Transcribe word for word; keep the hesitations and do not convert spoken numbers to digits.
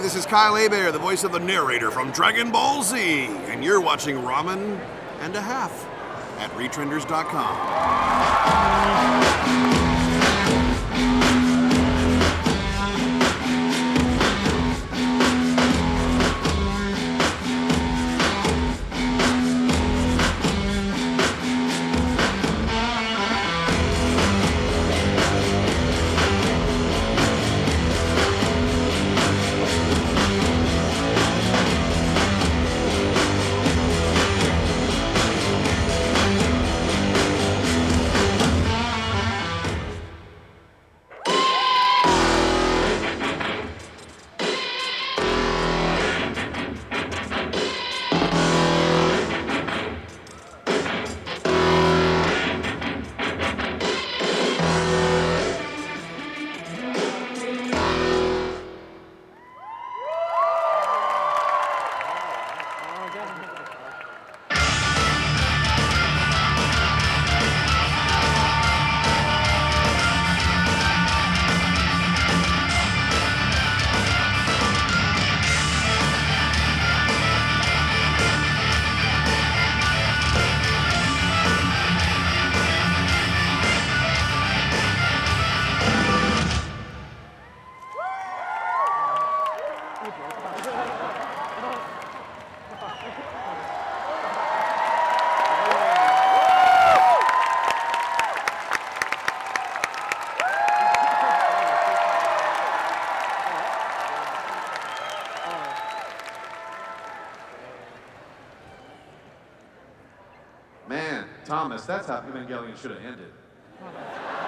this is Kyle Hebert, the voice of the narrator from Dragon Ball Z, and you're watching Ramen and a Half at retrenders dot com. Man, Thomas, that's how Evangelion should have ended.